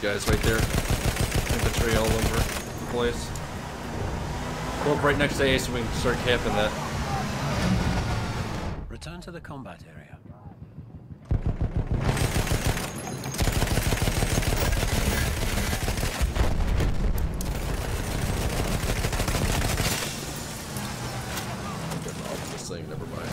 guys right there. Infantry all over the place. Go up right next to A so we can start camping that. Return to the combat area. This thing, never mind.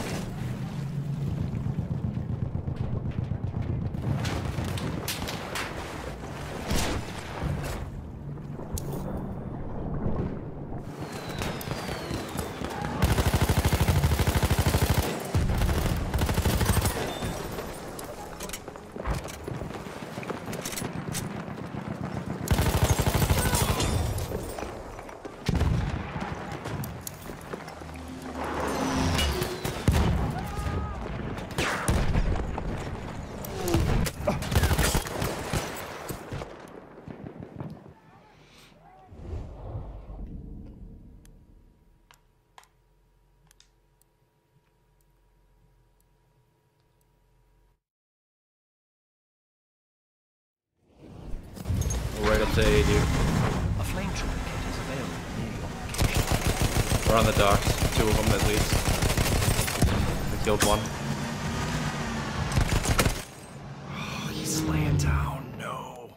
Right up to A, dude. A flame trigger kit is available near your location. We're on the docks. 2 of them at least. I killed one. Oh, he's laying down. No.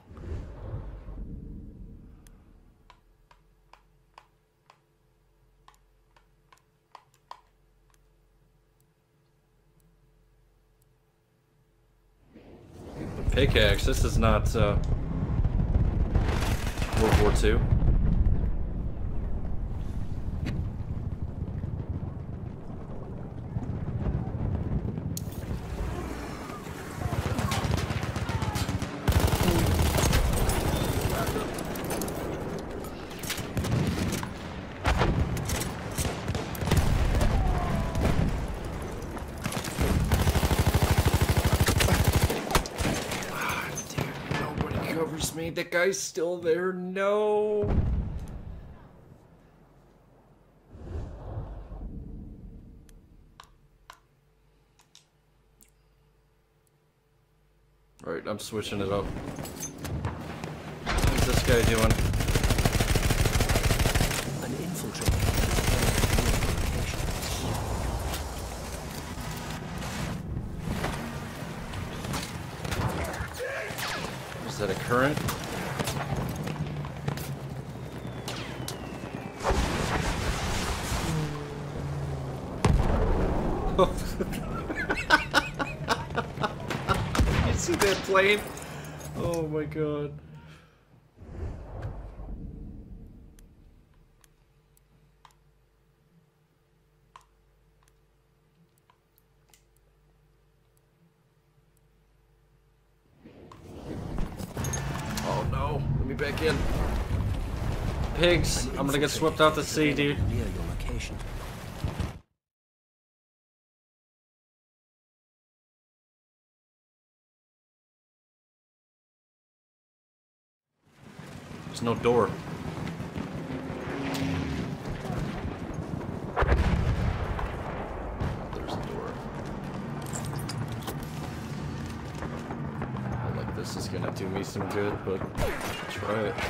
The pickaxe. This is not World War II. Me, that guy's still there. No. Alright, I'm switching it up. What's this guy doing? An infiltrator. Is that a current? You see that plane? Oh my god. Oh no, let me back in. Pigs, I'm gonna get swept out to sea, dude. Near your location. There's no door. There's a door. I like this is gonna do me some good, but try it.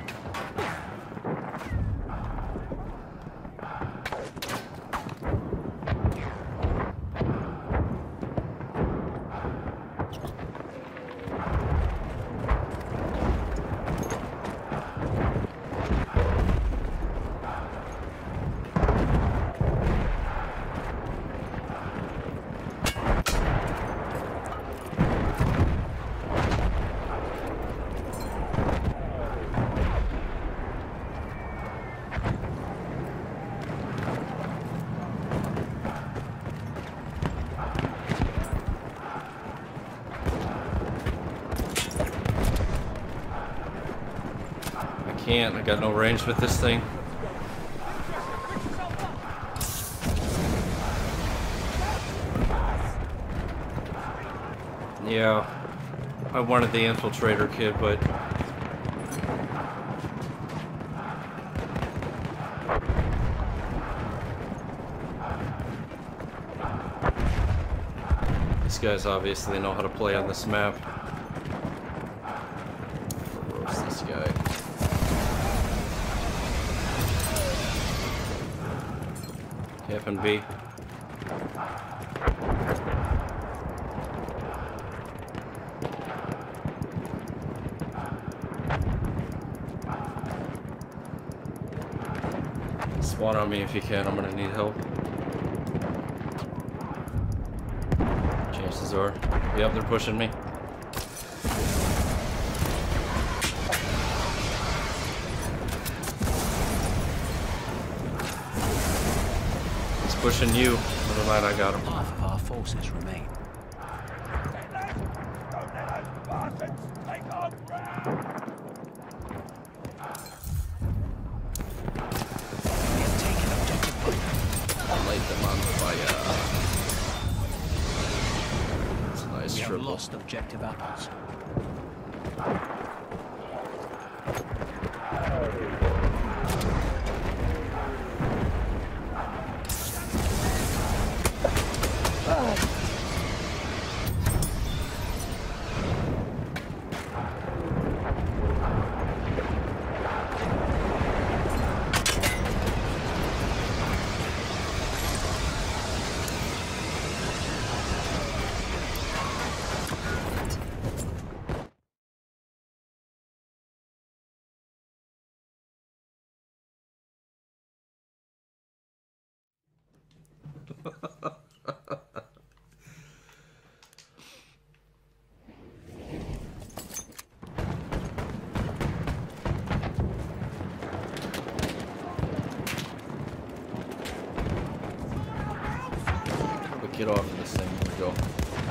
Can't. I got no range with this thing. Yeah, I wanted the infiltrator kit, but these guys obviously know how to play on this map. guy. Captain B. Spawn on me if you can, I'm gonna need help. Chances are. Yep, they're pushing me. It's pushing you. Never mind, I got him. Half of our forces remain. We have taken objective Butter. Light them on fire. It's a nice We have triple. lost objective apples. Get off of this thing. Here we go.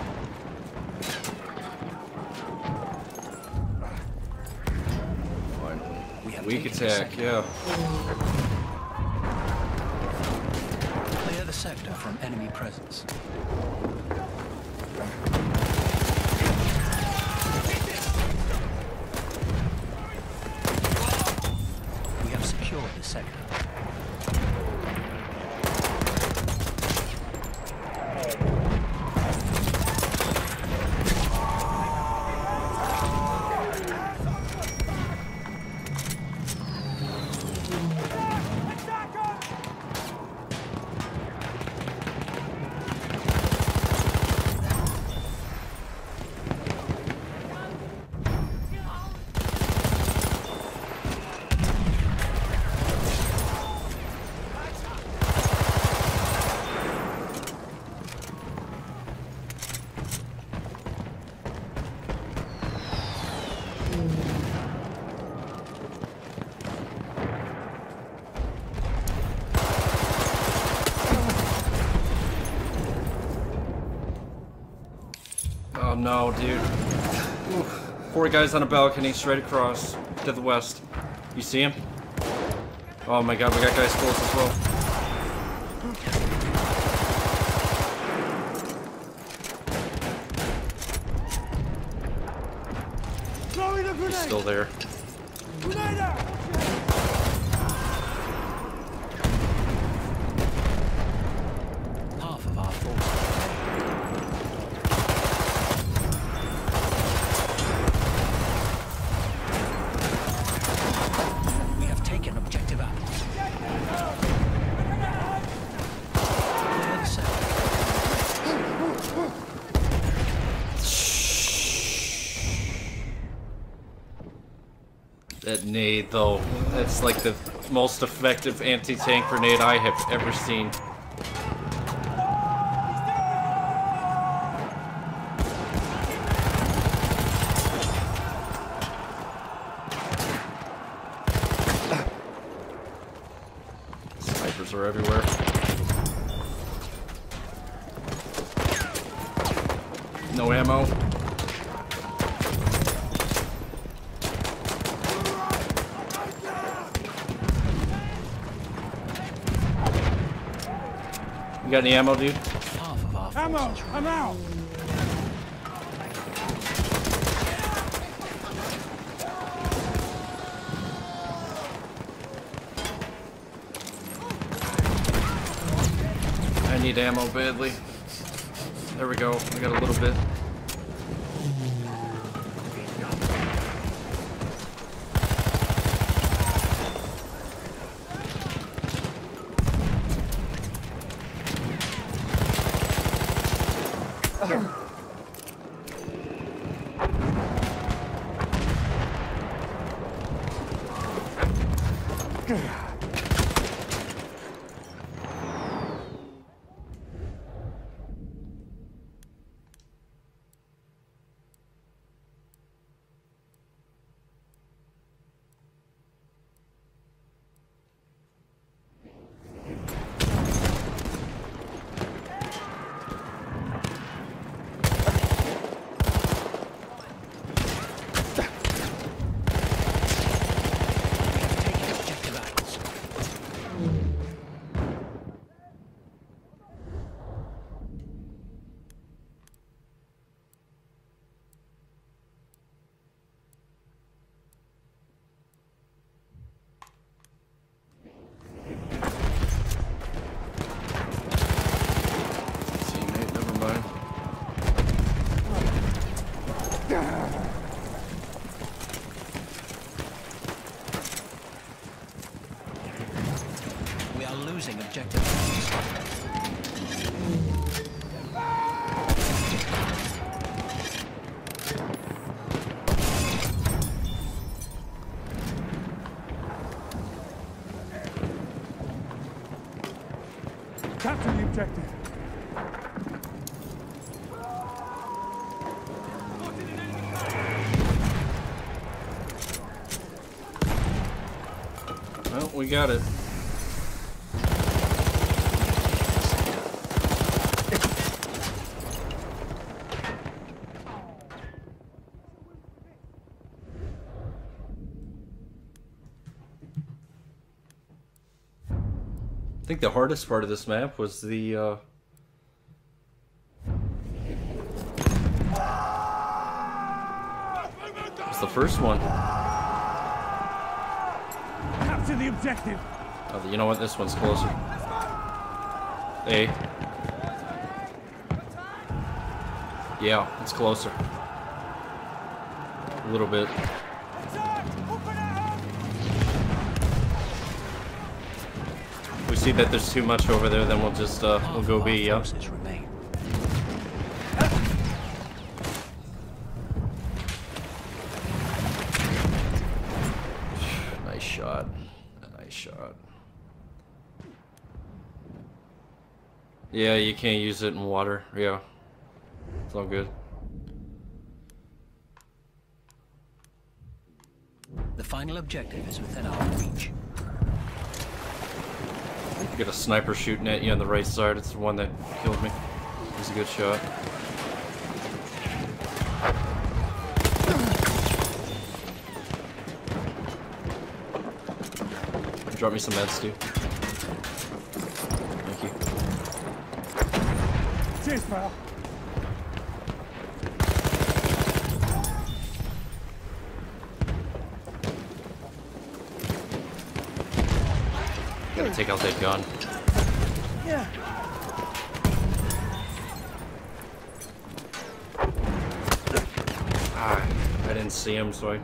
Finally. Weak attack, yeah. Clear the sector from enemy presence. We have secured the sector. Oh no, dude. Oof. 4 guys on a balcony straight across to the west. You see him? Oh my god, we got guys close as well. He's still there. Half of our forces. We have taken objective apples. Clear the sector. That nade, though, that's like the most effective anti-tank grenade I have ever seen. Snipers are everywhere. No ammo. You got any ammo, dude? Half of our forces. Ammo! I'm out! I need ammo badly. There we go. I got a little bit. Teammate, never mind. We are losing objective. Capture the objective. Well, we got it. I think the hardest part of this map was the first one. Capture the objective. Oh, you know what? This one's closer. A. Yeah, it's closer. A little bit. If we see that there's too much over there, then we'll just we'll go B. Yeah. Remain. Nice shot. Nice shot. Yeah, you can't use it in water. Yeah. It's all good. The final objective is within our reach. You got a sniper shooting at you on the right side. It's the one that killed me. It was a good shot. Drop me some meds, too. Thank you. Cheers, pal. Gotta take out that gun. Yeah. Ah, I didn't see him, so I...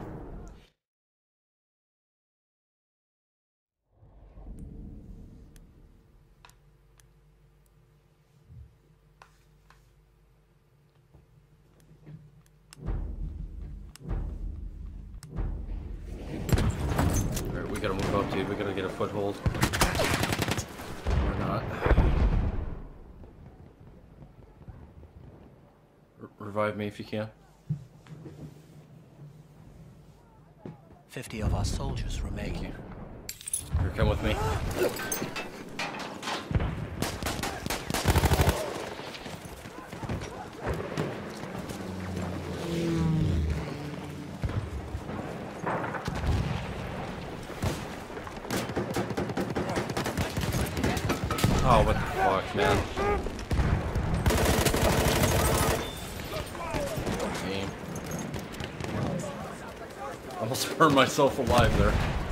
Alright, we gotta move up, dude. We gotta get a foothold. Or not. Revive me if you can. 50 of our soldiers remain. Thank you. Here, come with me. Oh, what the fuck, man. Game. Almost burned myself alive there.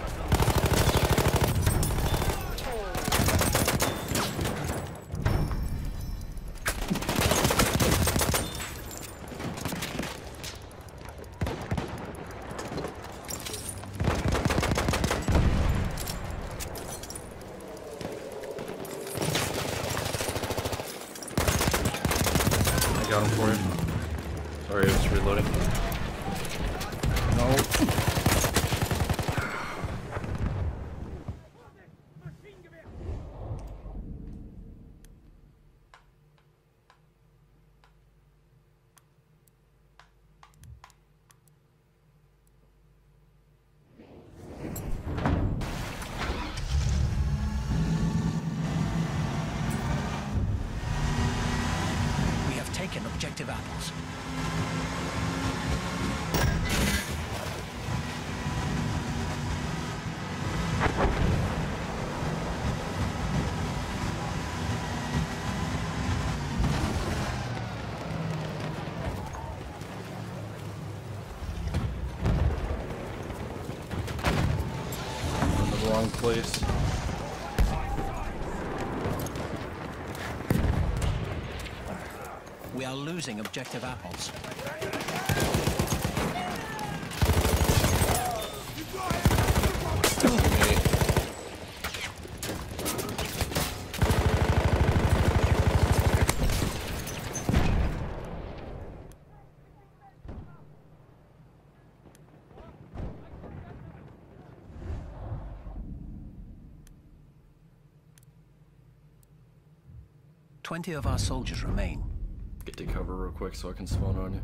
I got him for you. Sorry, I was reloading. No. taken objective apples. In the wrong place. We are losing objective apples. Twenty of our soldiers remain. Get to cover real quick so I can spawn on you.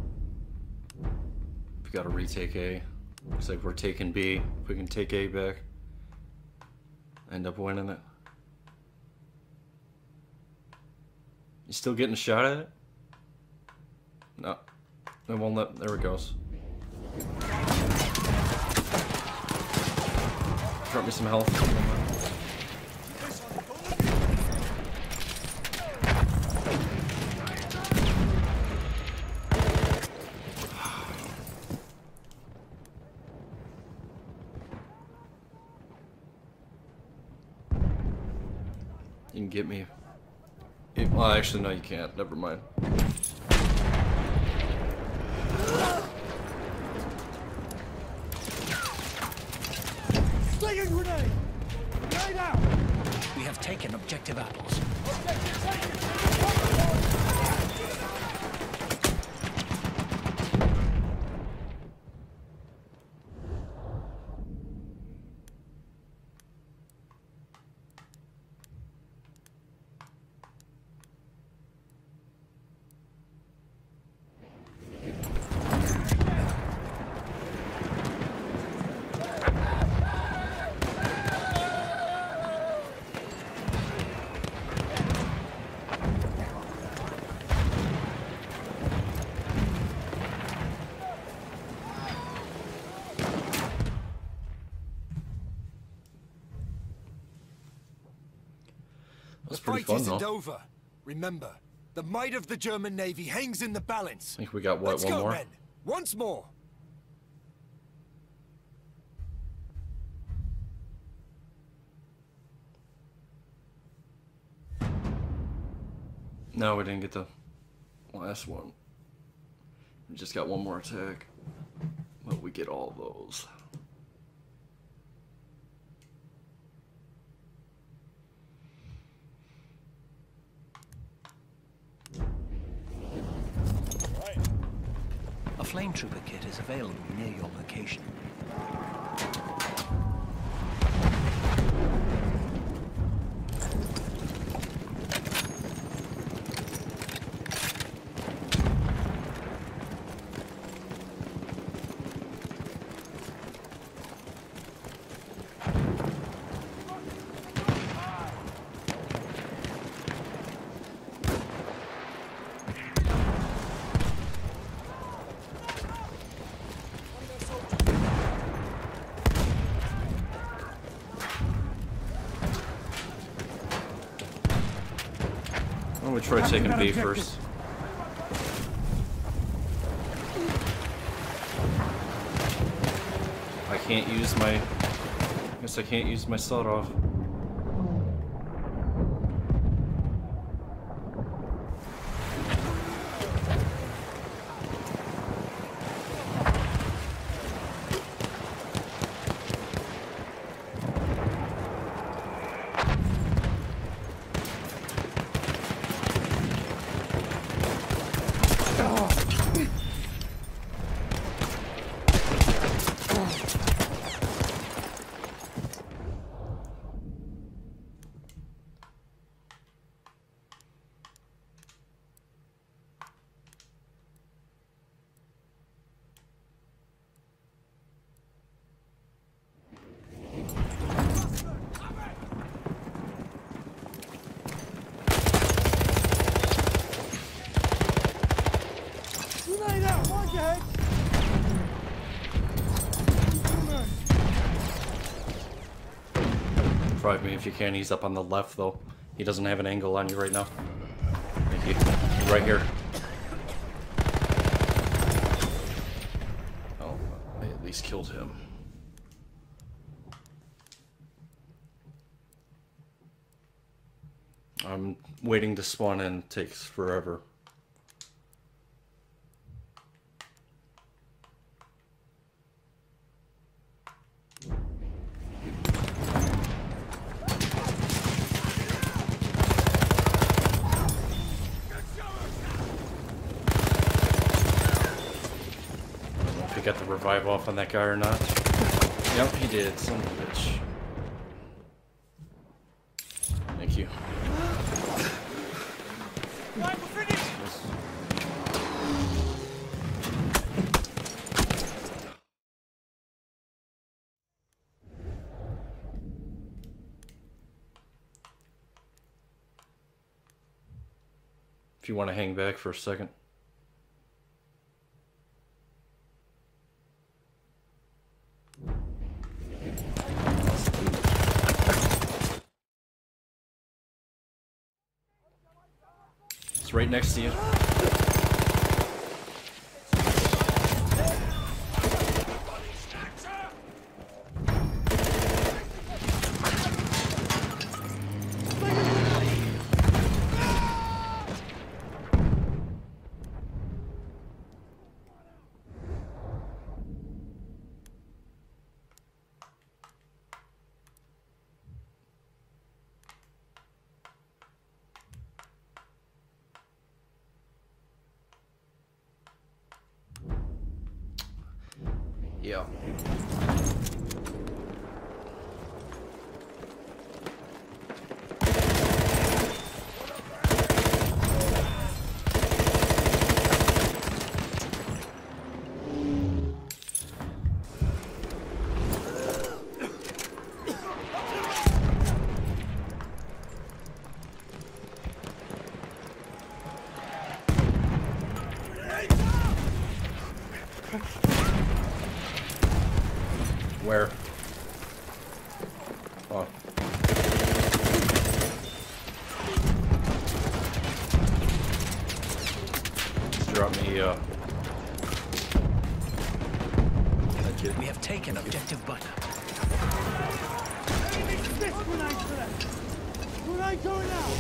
We gotta retake A. Looks like we're taking B. If we can take A back, end up winning it. You still getting shot at it? No. It won't let. There it goes. Drop me some health. You can get me. Well, actually, no, you can't. Never mind. Slinging grenade! Grenade out! We have taken objective apples. Objective taken! That's The pretty fight fun, isn't though. over. Remember, the might of the German Navy hangs in the balance. I think we got what, Let's one go, more? men. Once more. No, we didn't get the last one. We just got one more attack. But we get all those. A flame trooper kit is available near your location. Why don't we try taking B first? I can't use my... I guess I can't use my sawed off. Mind your head! Drive me if you can. He's up on the left, though. He doesn't have an angle on you right now. Thank you. Right here. Oh, I at least killed him. I'm waiting to spawn in. Takes forever. If he got the revive off on that guy or not. Yep, he did. Son of a bitch. Thank you. Right, we're finished! If you want to hang back for a second. It's right next to you. Yeah. Where? Oh. Just drop me, Thank you. We have taken objective Butter. This grenade for them! Grenade going out!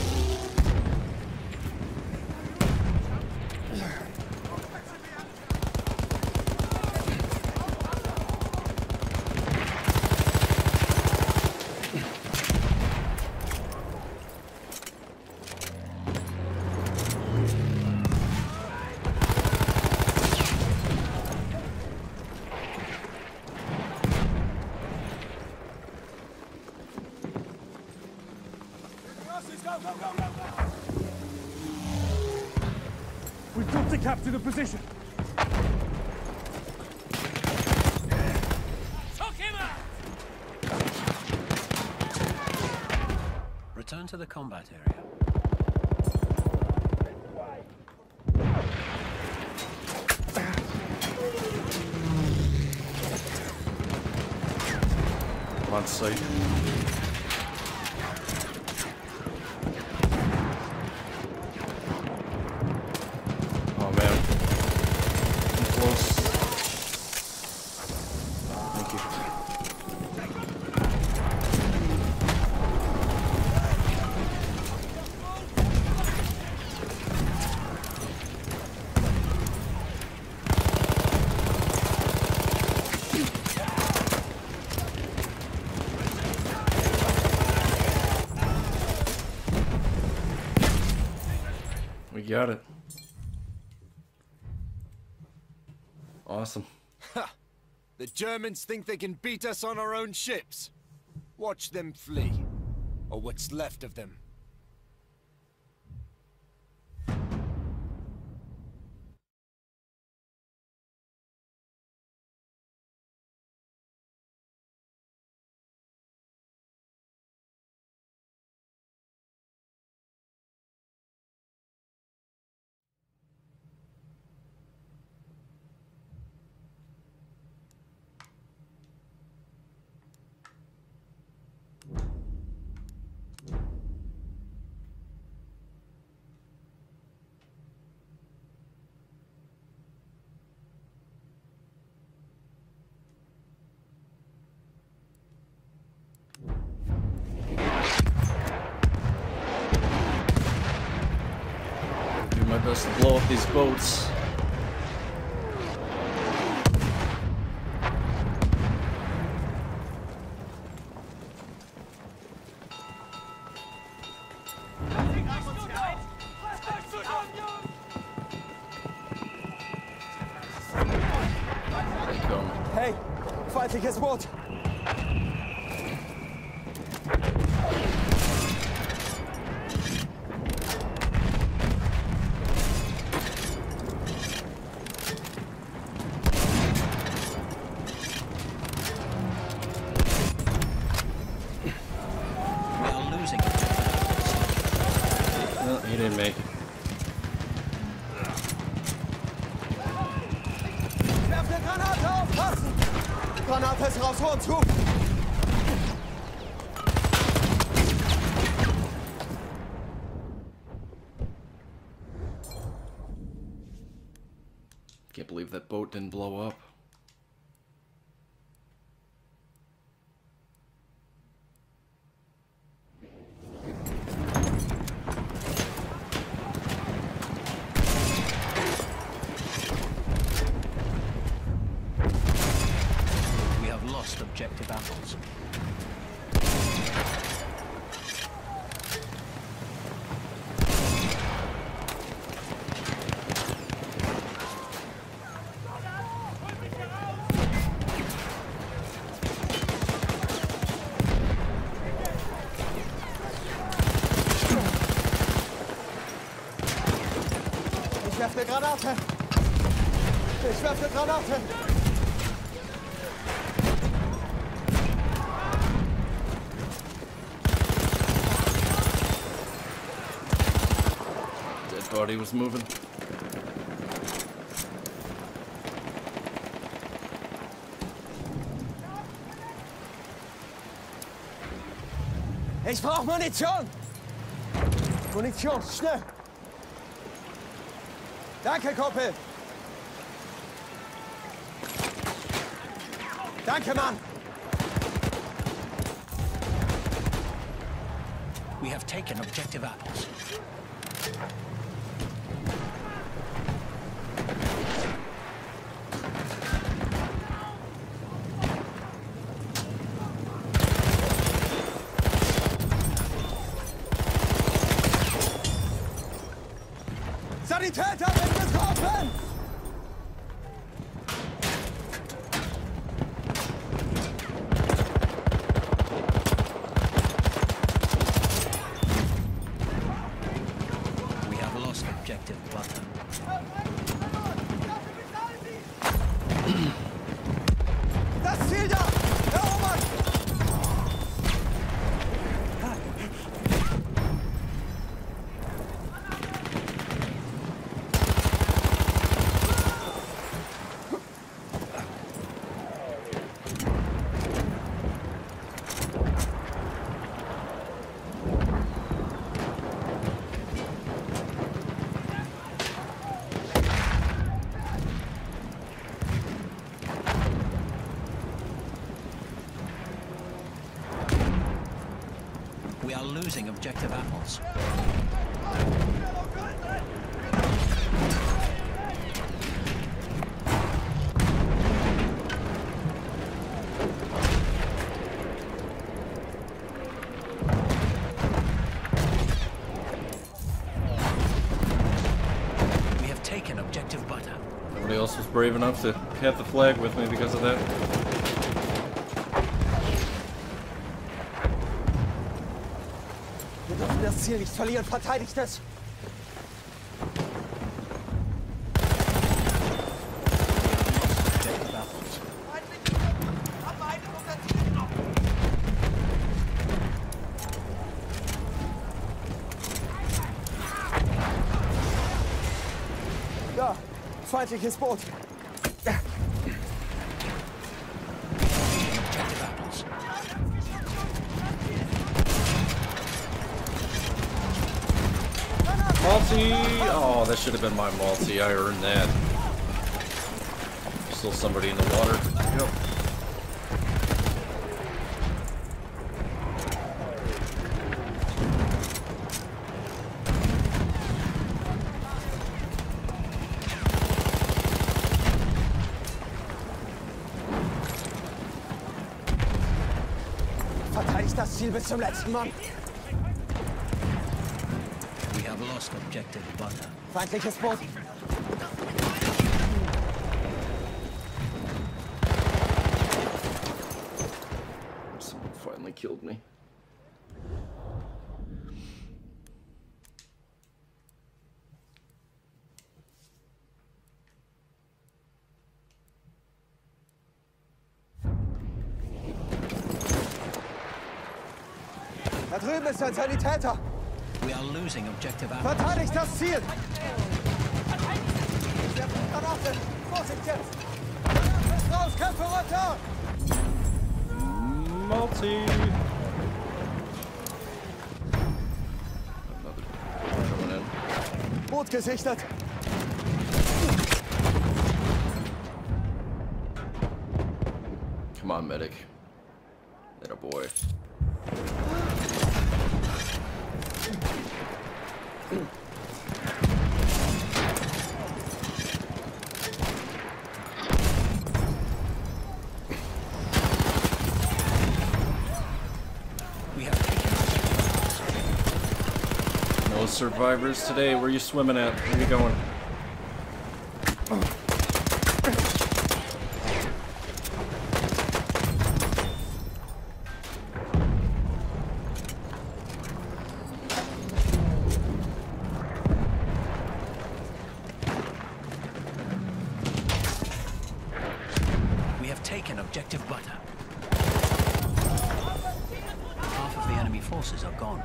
We've got to capture the position! Took him out! Return to the combat area. I'm on site. Oh man. I'm close. Thank you. We got it. Awesome. Ha! The Germans think they can beat us on our own ships. Watch them flee. Or what's left of them. supposed to blow up these boats. Hey, feindliches Boot! We are losing. Well, he didn't make it. Werft eine Granate auf! Passen! Granate ist raus, Horn zu! Can't believe that boat didn't blow up. We have lost objective apples. Ich werfe eine Granate! Ich werfe eine Granate! Dead body was moving. Ich brauche Munition! Munition, schnell! Danke, Kumpel! Danke, Mann! We have taken objective apples. Sanitäter sind getroffen! We have lost objective butter. Das Ziel da! Erobert! We are losing objective apples. We have taken objective butter. Nobody else was brave enough to have the flag with me because of that. Wir dürfen das Ziel nicht verlieren. Verteidigt es! Objective apples. Da! Feindliches Boot! Objective apples. Multi! Oh, that should have been my multi. I earned that. Still somebody in the water. Yep. das Ziel bis zum letzten Mann. We have lost objective butter. Feindliches Boot. Someone finally killed me. Da drüben ist ein Sanitäter. We are losing objective apples. Verteidigt das Ziel. Der Granate. Vorsicht jetzt. Raus, Köpfe runter. Multi. Another coming in. Boot gesichtet. Come on, medic. That a boy. We have taken No survivors today. Where you swimming at? Where you going? We have taken objective butter. Half of the enemy forces are gone.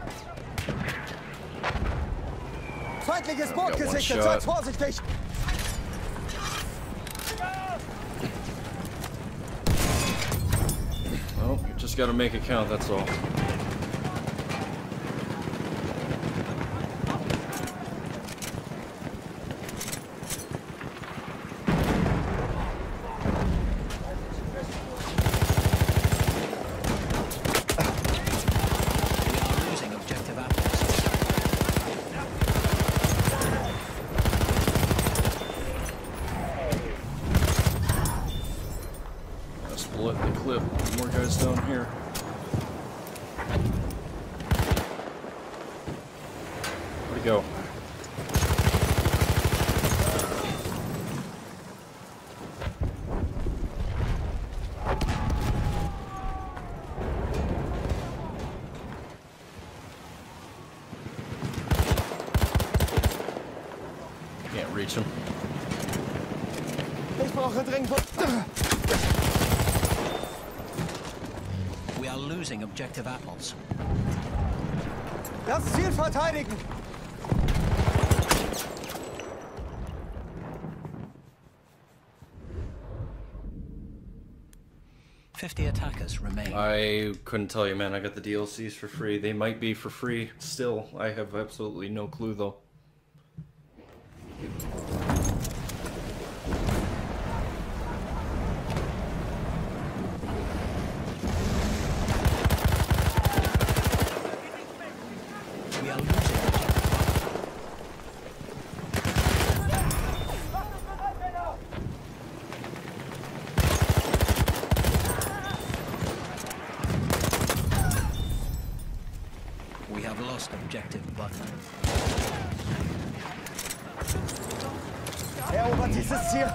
Feindliches Boot Got one gesichtet. shot. Seid vorsichtig. Well, you just gotta make it count, that's all. We are losing objective apples. Let's split the clip. More guys down here. Where'd he go? Can't reach him. Ich brauche dringend Boot. We are losing objective apples. Das Ziel verteidigen. Fifty attackers remain. I couldn't tell you, man. I got the DLCs for free. They might be for free still. I have absolutely no clue, though. We are losing objective butter. We have lost objective butter. Erobert dieses Ziel.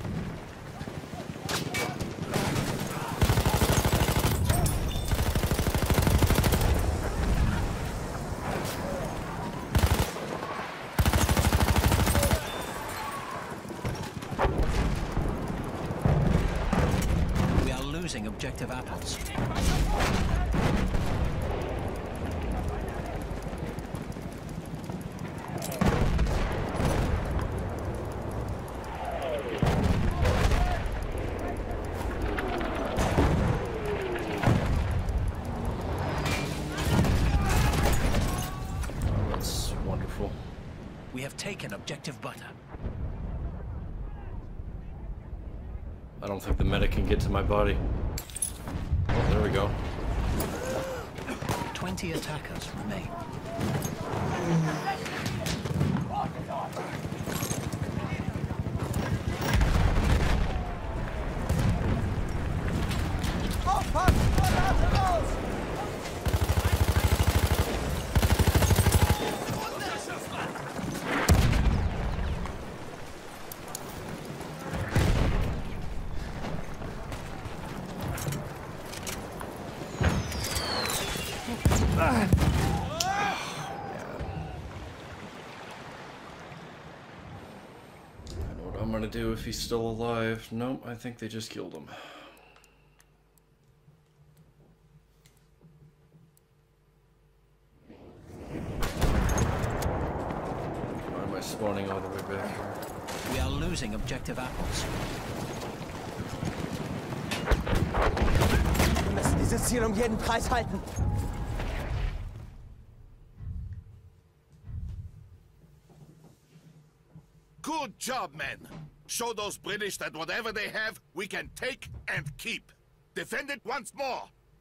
We are losing objective apples. That's wonderful. We have taken objective butter. I don't think the medic can get to my body. Oh, there we go. 20 attackers remain. Aufpassen! Granate raus! do if he's still alive? Nope, I think they just killed him. Why am I spawning all the way back here? We are losing objective apples. Wir müssen dieses Ziel jeden Preis halten. Good job, men. Show those British that whatever they have, we can take and keep. Defend it once more.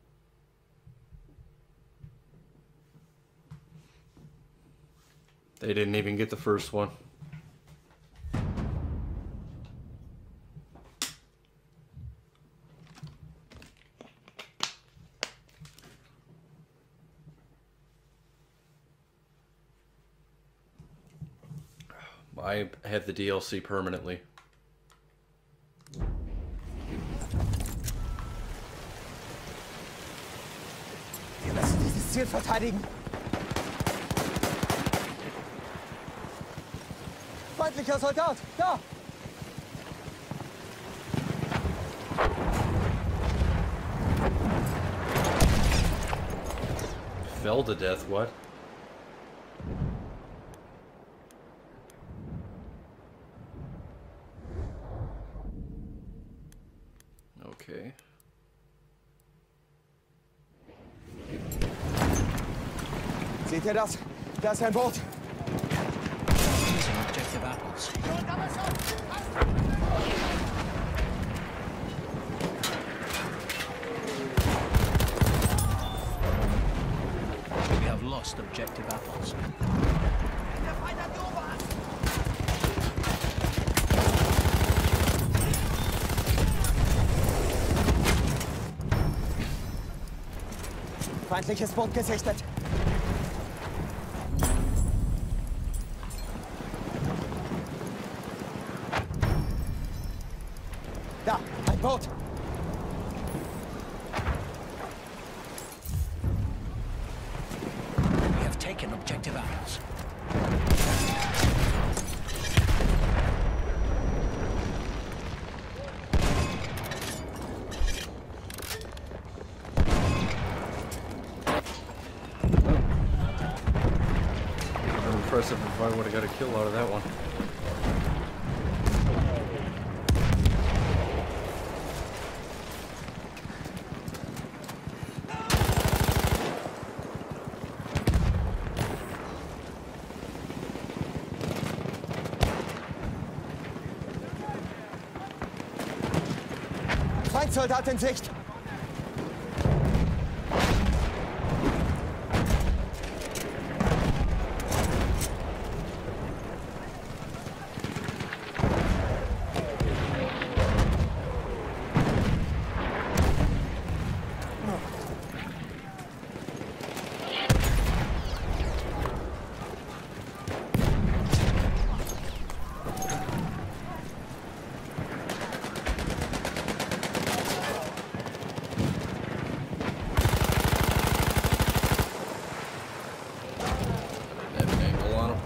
They didn't even get the first one. I have the DLC permanently. Wir müssen dieses Ziel verteidigen. Feindlicher Soldat, da! Fell to death, what? Okay. Seht ihr das? Da ist ein Boot. Losing objective apples. We have lost objective apples. Feindliches Boot gesichtet. Da, ein Boot. We have taken objective apples. Impressive if I would have got a kill out of that one. Feindsoldat in Sicht. Have an angle on him.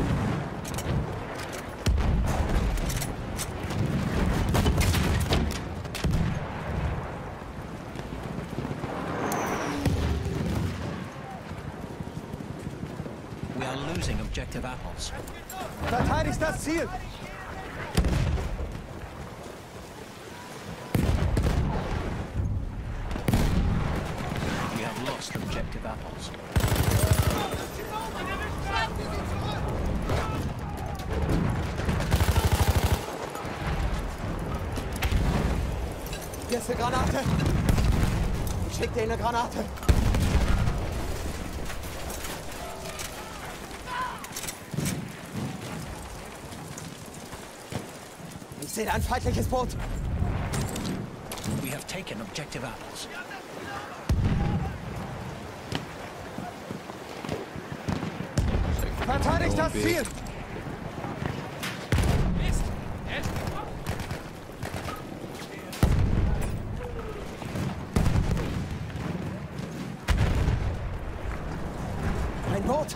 We are losing objective apples. Verteidigt das Ziel. We have lost objective apples. Hier ist eine Granate. Ich schick dir eine Granate. Ich sehe ein feindliches Boot. We have taken objective apples. Verteidigt das Ziel. Ein Boot.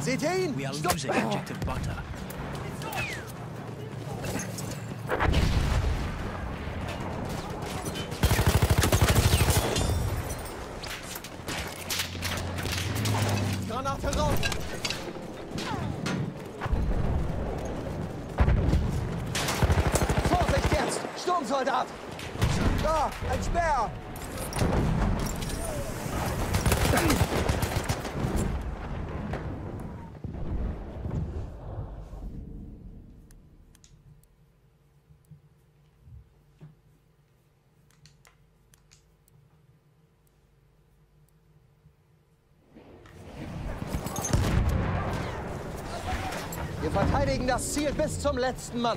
Seht ihr ihn? We are Stopp! losing objective butter. Granate raus! Vorsicht jetzt! Sturmsoldat! Da, ein Speer! Wir verteidigen das Ziel bis zum letzten Mann.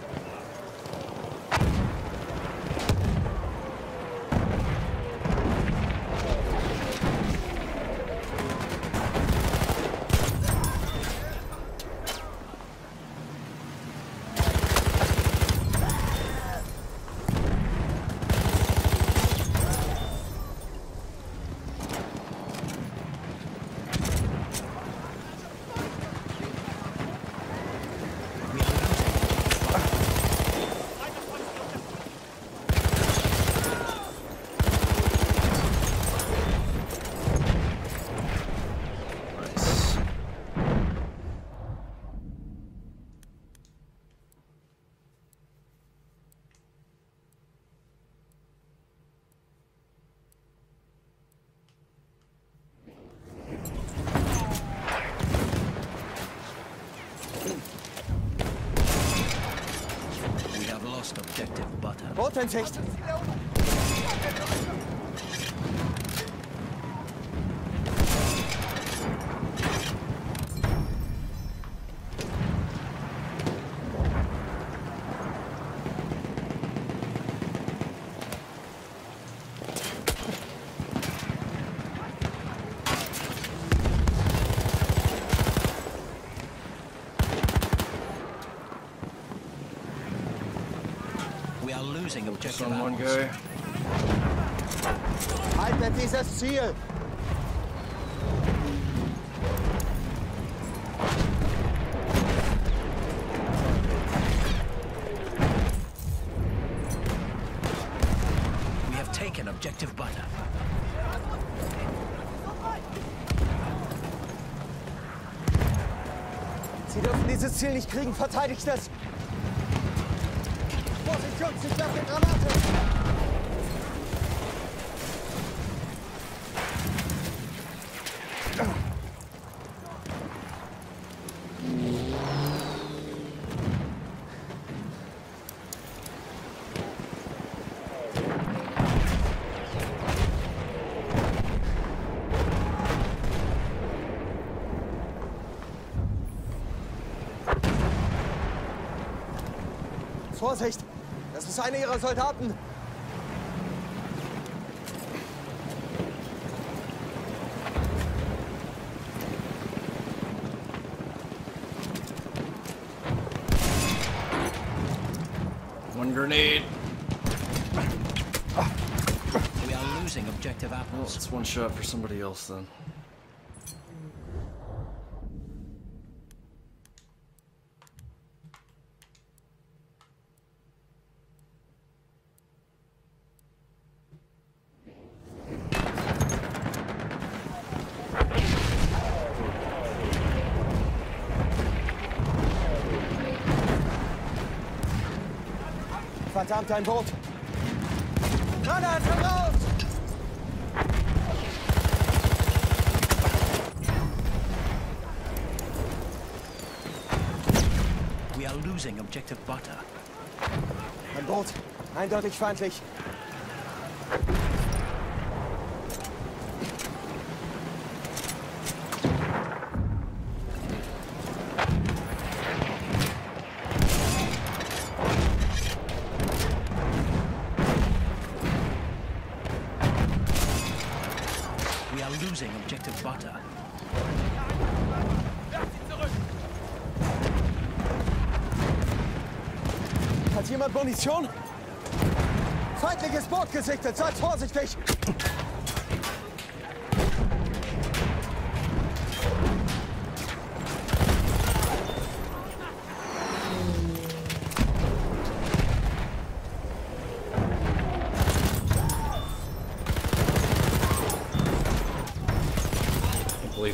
We have lost objective butter. Boot in Sicht! We are losing objective On one apples. guy. Haltet dieses Ziel! We have taken objective butter. Sie dürfen dieses Ziel nicht kriegen, verteidigt es! Vorsicht, Jungs, ich werfe Granate! Vorsicht! Das ist einer ihrer Soldaten! One grenade. We are losing objective Well, apples. it's one shot for somebody else then. Verdammt, ein Boot! Granate raus! We are losing objective butter. Ein Boot! Eindeutig feindlich! We are losing objective butter. Hat jemand Munition? Feindliches Boot gesichtet! Seid vorsichtig!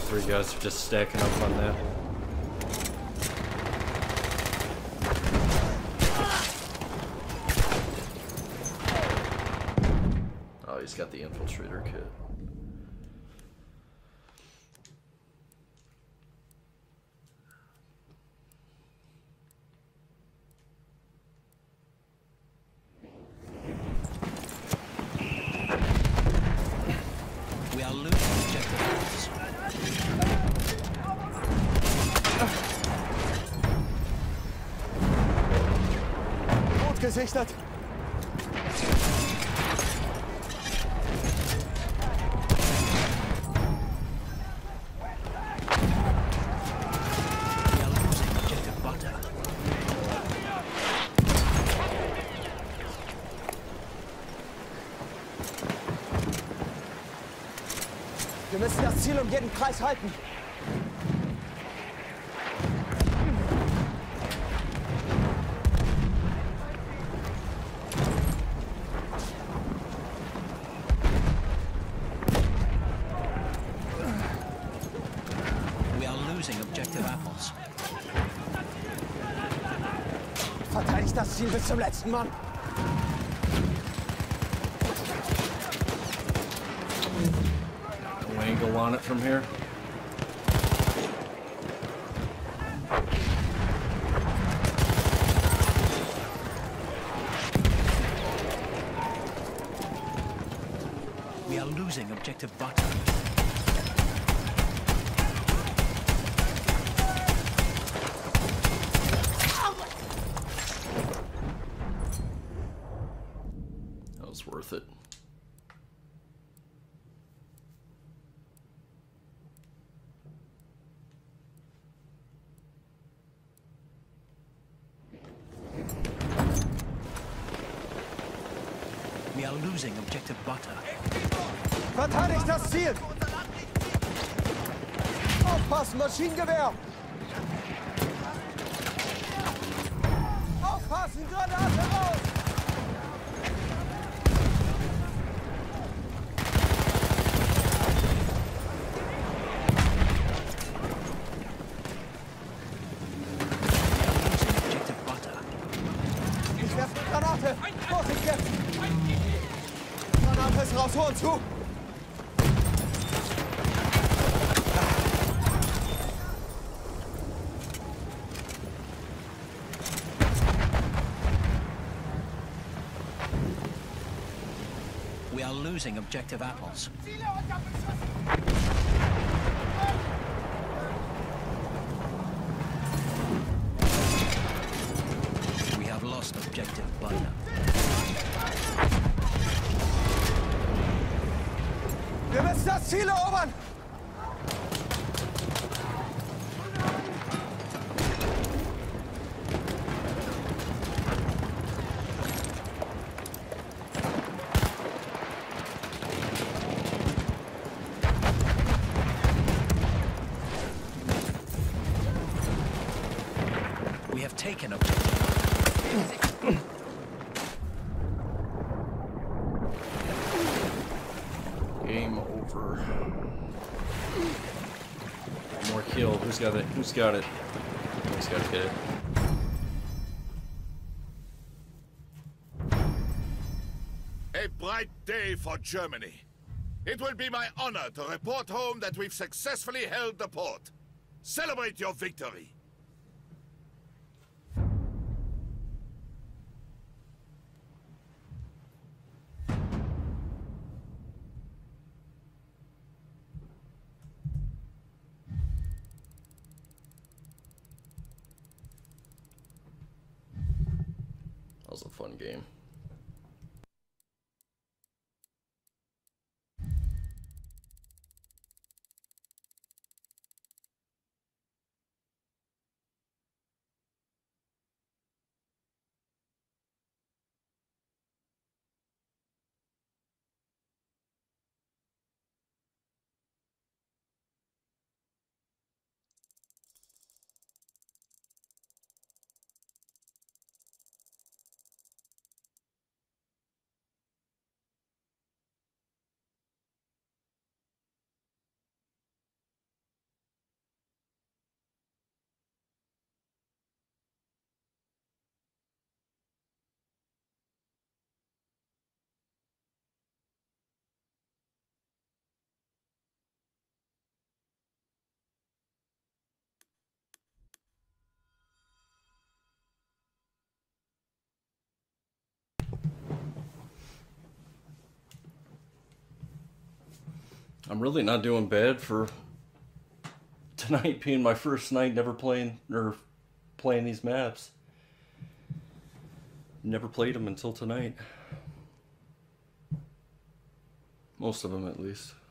3 guys are just stacking up on that. Oh, he's got the infiltrator kit. We are losing objective apples. Gut gesichert. We are losing objective butter. Wir müssen das Ziel um jeden Preis halten. We are losing objective apples. Verteidigt das Ziel bis zum letzten Mann. No angle on it from here. We are losing objective butter. That was worth it. We are losing objective butter. Verteidigt das Ziel. Aufpassen, Maschinengewehr. Aufpassen, Granate raus. Losing objective butter. Ich werfe eine Granate. Vorsicht jetzt. Granate ist raus, Horn zu. We are losing objective apples. We have lost objective butter. Wir müssen das Ziel erobern. We have taken objective. Game over. One more kill. Who's got it? Who's got it? Who's got to get it? A bright day for Germany. It will be my honor to report home that we've successfully held the port. Celebrate your victory. That was a fun game. I'm really not doing bad for tonight being my first night never playing these maps. Never played them until tonight. Most of them, at least.